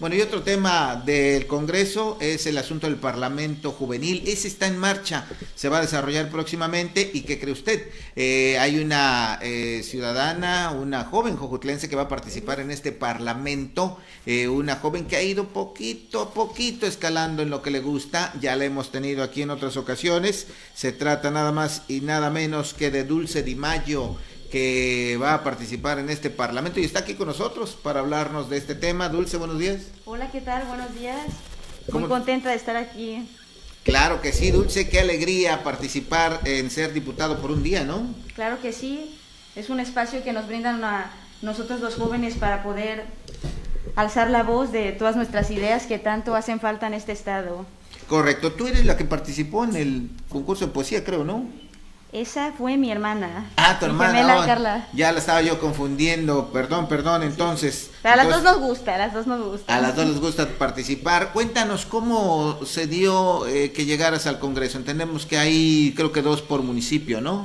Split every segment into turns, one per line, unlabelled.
Bueno, y otro tema del Congreso es el asunto del Parlamento Juvenil. Ese está en marcha, se va a desarrollar próximamente. ¿Y qué cree usted? Hay una ciudadana, una joven jojutlense que va a participar en este Parlamento, una joven que ha ido poquito a poquito escalando en lo que le gusta. Ya la hemos tenido aquí en otras ocasiones. Se trata nada más y nada menos que de Dulce Di Maggio, que va a participar en este Parlamento y está aquí con nosotros para hablarnos de este tema. Dulce, buenos días.
Hola, ¿qué tal? Buenos días. Muy contenta de estar aquí.
Claro que sí, Dulce, qué alegría participar en ser diputado por un día, ¿no?
Claro que sí, es un espacio que nos brindan a nosotros los jóvenes para poder alzar la voz de todas nuestras ideas que tanto hacen falta en este estado. Correcto,
tú eres la que participó en el concurso de poesía, creo, ¿no?
Esa fue mi hermana.
Ah, tu hermana.
Gemela, Carla.
Ya la estaba yo confundiendo, perdón, entonces.
Pero a las dos nos gusta, a las dos nos gusta.
A las dos les gusta participar. Cuéntanos cómo se dio que llegaras al Congreso. Entendemos que hay, creo que 2 por municipio, ¿no?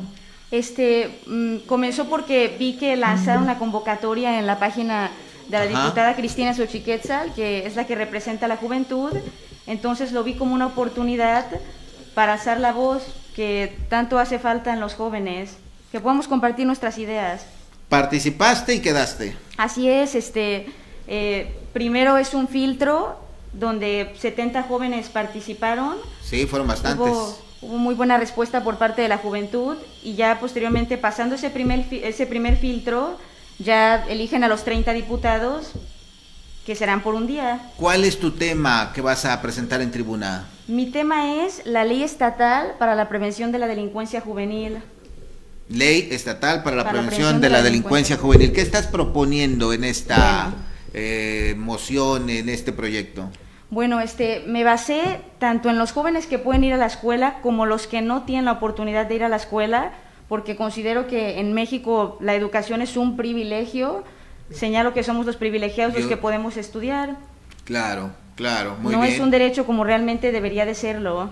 Comenzó porque vi que lanzaron la convocatoria en la página de la diputada Cristina Xochiquetzal, que es la que representa a la juventud. Entonces lo vi como una oportunidad para alzar la voz que tanto hace falta en los jóvenes, que podamos compartir nuestras ideas.
¿Participaste y quedaste?
Así es, primero es un filtro donde 70 jóvenes participaron.
Sí, fueron bastantes.
Hubo muy buena respuesta por parte de la juventud y ya posteriormente, pasando ese primer filtro, ya eligen a los 30 diputados que serán por un día.
¿Cuál es tu tema que vas a presentar en tribuna?
Mi tema es la Ley Estatal para la Prevención de la Delincuencia Juvenil.
Ley Estatal para la Prevención de la Delincuencia Juvenil. ¿Qué estás proponiendo en esta moción, en este proyecto?
Bueno, me basé tanto en los jóvenes que pueden ir a la escuela como los que no tienen la oportunidad de ir a la escuela, porque considero que en México la educación es un privilegio. Señalo que somos los privilegiados los que podemos estudiar.
Claro, muy bien.
No es un derecho como realmente debería de serlo.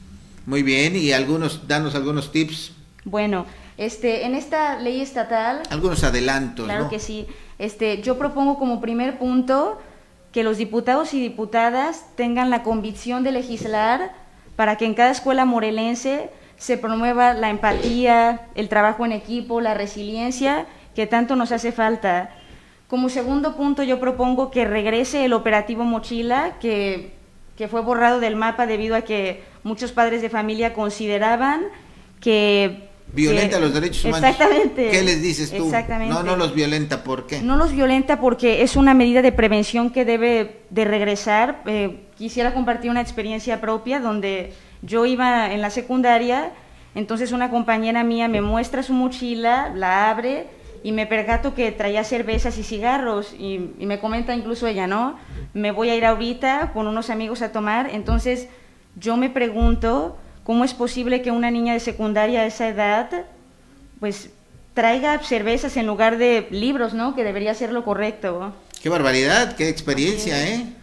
Muy bien, y danos algunos tips.
Bueno, en esta ley estatal...
Algunos adelantos,
claro,
¿no?
que sí. Yo propongo como primer punto que los diputados y diputadas tengan la convicción de legislar para que en cada escuela morelense se promueva la empatía, el trabajo en equipo, la resiliencia que tanto nos hace falta. Como segundo punto, yo propongo que regrese el operativo Mochila, que fue borrado del mapa debido a que muchos padres de familia consideraban que...
Violenta los derechos humanos.
Exactamente.
¿Qué les dices tú?
Exactamente.
No los violenta, ¿por qué?
No los violenta porque es una medida de prevención que debe de regresar. Quisiera compartir una experiencia propia donde yo iba en la secundaria, entonces una compañera mía me muestra su mochila, la abre y me percato que traía cervezas y cigarros y me comenta incluso ella, ¿no? Me voy a ir ahorita con unos amigos a tomar. Entonces yo me pregunto cómo es posible que una niña de secundaria a esa edad pues traiga cervezas en lugar de libros, ¿no? Que debería ser lo correcto.
Qué barbaridad, qué experiencia,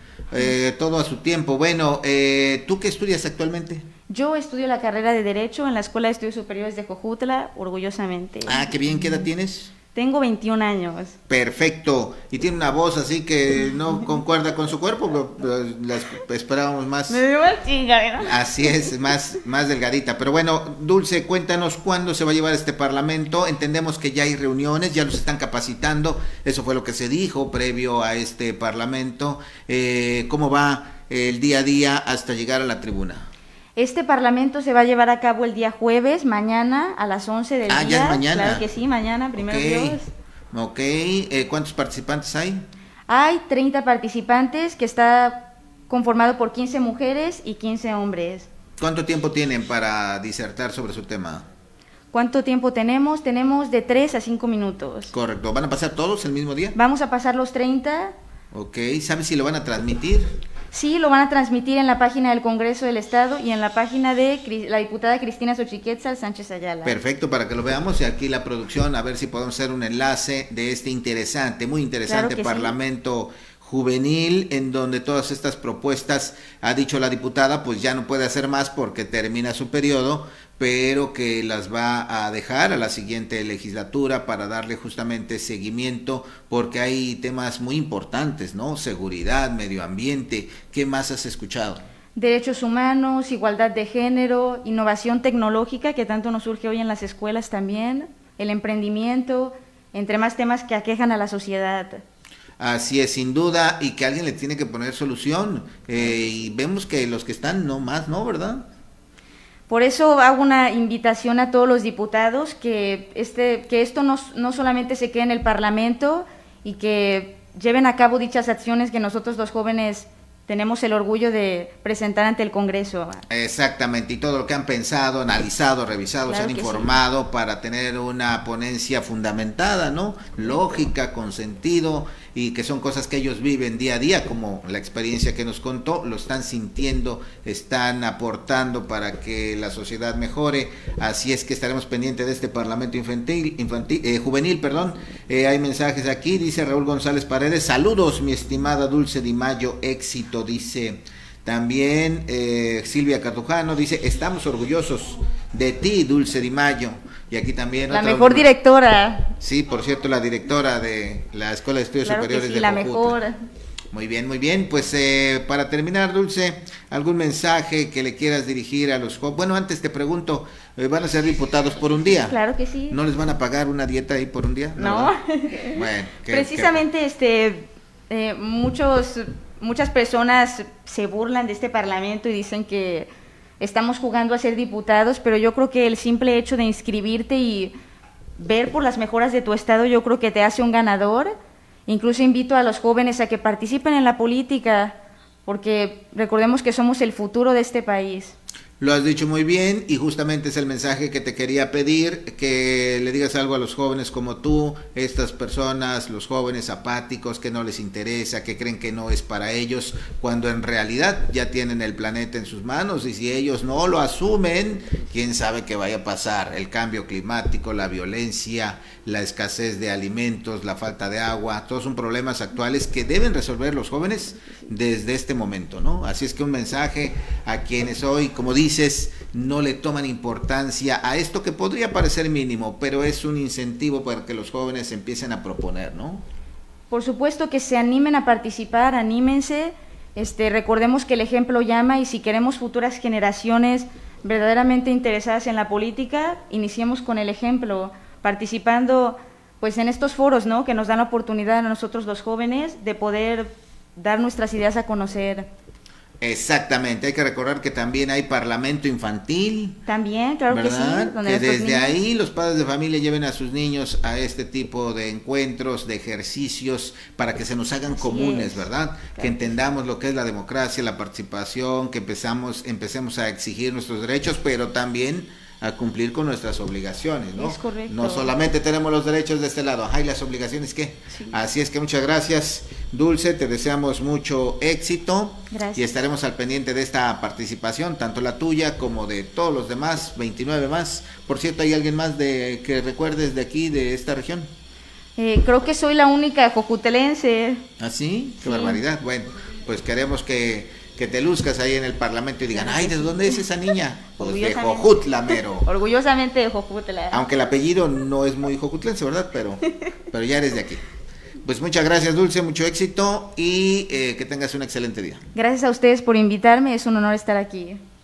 todo a su tiempo. Bueno, ¿tú qué estudias actualmente?
Yo estudio la carrera de Derecho en la Escuela de Estudios Superiores de Jojutla, orgullosamente.
Ah, qué bien, ¿qué edad tienes?
Tengo 21 años.
Perfecto. Y tiene una voz así que no concuerda con su cuerpo, pero la esperábamos más.
Me dio más chinga, ¿no?
Así es, más delgadita. Pero bueno, Dulce, cuéntanos cuándo se va a llevar este Parlamento. Entendemos que ya hay reuniones, ya los están capacitando. Eso fue lo que se dijo previo a este Parlamento. ¿Cómo va el día a día hasta llegar a la tribuna?
Este Parlamento se va a llevar a cabo el día jueves, mañana, a las 11 del día.
¿Ya es mañana?
Claro que sí, mañana, primero Dios.
Ok, ¿cuántos participantes hay?
Hay 30 participantes, que está conformado por 15 mujeres y 15 hombres.
¿Cuánto tiempo tienen para disertar sobre su tema?
¿Cuánto tiempo tenemos? Tenemos de 3 a 5 minutos.
Correcto. ¿Van a pasar todos el mismo día?
Vamos a pasar los 30.
Ok, ¿sabes si lo van a transmitir?
Sí, lo van a transmitir en la página del Congreso del Estado y en la página de la diputada Cristina Xochiquetzal Sánchez Ayala.
Perfecto, para que lo veamos, y aquí la producción, a ver si podemos hacer un enlace de este interesante, muy interesante Parlamento juvenil, en donde todas estas propuestas, ha dicho la diputada, pues ya no puede hacer más porque termina su periodo, pero que las va a dejar a la siguiente legislatura para darle justamente seguimiento, porque hay temas muy importantes, ¿no? Seguridad, medio ambiente. ¿Qué más has escuchado?
Derechos humanos, igualdad de género, innovación tecnológica, que tanto nos surge hoy en las escuelas también, el emprendimiento, entre más temas que aquejan a la sociedad.
Así es, sin duda, y que alguien le tiene que poner solución, y vemos que los que están no más, ¿no? ¿Verdad?
Por eso hago una invitación a todos los diputados que esto no solamente se quede en el Parlamento y que lleven a cabo dichas acciones que nosotros los jóvenes tenemos el orgullo de presentar ante el Congreso.
Exactamente, y todo lo que han pensado, analizado, revisado,
claro,
se han informado
sí,
para tener una ponencia fundamentada, ¿no? Lógica, con sentido, y que son cosas que ellos viven día a día, como la experiencia que nos contó, lo están sintiendo, están aportando para que la sociedad mejore. Así es que estaremos pendientes de este Parlamento juvenil, perdón. Hay mensajes aquí, dice Raúl González Paredes: saludos, mi estimada Dulce Di Mayo, éxito. Dice también Silvia Cartujano, dice: estamos orgullosos de ti, Dulce Di Mayo. Y aquí también
la mejor directora.
Sí, por cierto, la directora de la Escuela de Estudios
claro
Superiores
sí,
de
la
Jojutla.
mejor.
Muy bien, pues para terminar, Dulce, ¿algún mensaje que le quieras dirigir a los jóvenes? Bueno, antes te pregunto, ¿van a ser diputados por un día?
Claro que sí.
¿No les van a pagar una dieta ahí por un día?
No.
Bueno,
precisamente muchas personas se burlan de este Parlamento y dicen que estamos jugando a ser diputados, pero yo creo que el simple hecho de inscribirte y ver por las mejoras de tu estado, yo creo que te hace un ganador. Incluso invito a los jóvenes a que participen en la política, porque recordemos que somos el futuro de este país.
Lo has dicho muy bien, y justamente es el mensaje que te quería pedir, que le digas algo a los jóvenes como tú, estas personas, los jóvenes apáticos, que no les interesa, que creen que no es para ellos, cuando en realidad ya tienen el planeta en sus manos, y si ellos no lo asumen, quién sabe qué vaya a pasar. El cambio climático, la violencia, la escasez de alimentos, la falta de agua, todos son problemas actuales que deben resolver los jóvenes desde este momento, ¿no? Así es que un mensaje a quienes hoy, como dices, no le toman importancia a esto que podría parecer mínimo, pero es un incentivo para que los jóvenes empiecen a proponer, ¿no?
Por supuesto que se animen a participar, anímense, recordemos que el ejemplo llama, y si queremos futuras generaciones verdaderamente interesadas en la política, iniciemos con el ejemplo, participando pues en estos foros, ¿no?, que nos dan la oportunidad a nosotros los jóvenes de poder dar nuestras ideas a conocer.
Exactamente, hay que recordar que también hay parlamento infantil.
También, claro,
¿verdad?
que sí. Donde
que desde
niños...
ahí los padres de familia lleven a sus niños a este tipo de encuentros, de ejercicios, para que se nos hagan
Así
comunes,
es.
¿verdad?
Claro.
Que entendamos lo que es la democracia, la participación, que empecemos a exigir nuestros derechos, pero también a cumplir con nuestras obligaciones, ¿no?
Es correcto.
No solamente tenemos los derechos de este lado, hay las obligaciones que.
Sí.
Así es que muchas gracias, Dulce, te deseamos mucho éxito.
Gracias.
Y estaremos al pendiente de esta participación, tanto la tuya como de todos los demás, 29 más. Por cierto, ¿hay alguien más que recuerdes de aquí, de esta región?
Creo que soy la única jocutelense.
¿Ah, sí? ¡Qué
Sí.
barbaridad! Bueno, pues queremos que te luzcas ahí en el Parlamento y digan: ¡ay, ¿de dónde es esa niña? Pues de Jojutla, mero.
Orgullosamente de Jojutla.
Aunque el apellido no es muy jojutlense, ¿verdad? Pero ya eres de aquí. Pues muchas gracias, Dulce, mucho éxito y que tengas un excelente día.
Gracias a ustedes por invitarme, es un honor estar aquí.